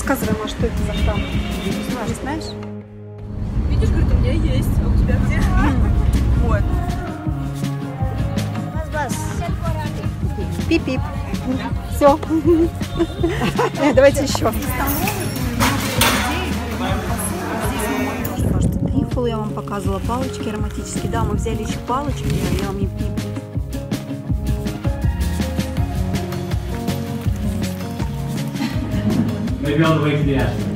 Рассказывай, Маш, что это за храм? Не знаешь? Видишь, говорит, у меня есть, а у тебя где? Вот. Пип-пип. Все. Давайте еще. Трифл я вам показывала, палочки ароматические. Да, мы взяли еще палочки, я вам не пип. Maybe on the way to the Ashland.